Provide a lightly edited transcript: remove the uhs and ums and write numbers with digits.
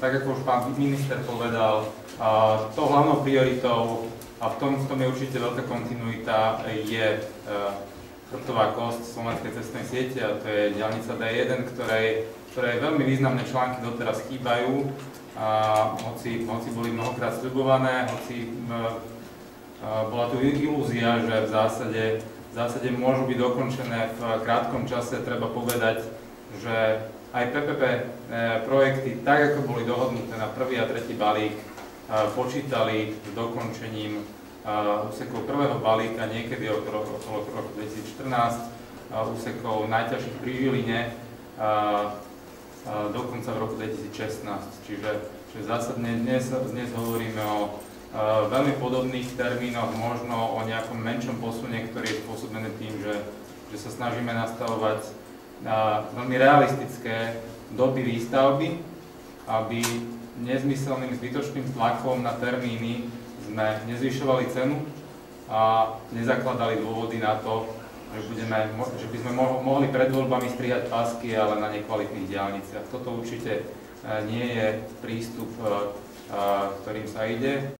tak ako už pán minister povedal, tou hlavnou prioritou a v tom je určite veľká kontinuita, je chrbtová kosť slovenskej cestnej siete, a to je diaľnica D1, ktorej veľmi významné články doteraz chýbajú, hoci boli mnohokrát sľubované, hoci bola tu ilúzia, že v zásade môžu byť dokončené v krátkom čase. Treba povedať, že aj PPP projekty, tak ako boli dohodnuté na prvý a tretí balík, počítali s dokončením úsekov prvého balíka niekedy okolo roku 2014, úsekov najťažších pri Žiline dokonca v roku 2016. Čiže zásadne dnes hovoríme o veľmi podobných termínoch, možno o nejakom menšom posune, ktorý je spôsobený tým, že sa snažíme nastavovať veľmi realistické doby výstavby, aby nezmyselným zbytočným tlakom na termíny sme nezvyšovali cenu a nezakladali dôvody na to, že by sme mohli pred voľbami strihať pásky, ale na nekvalitných diaľniciach. Toto určite nie je prístup, ktorým sa ide.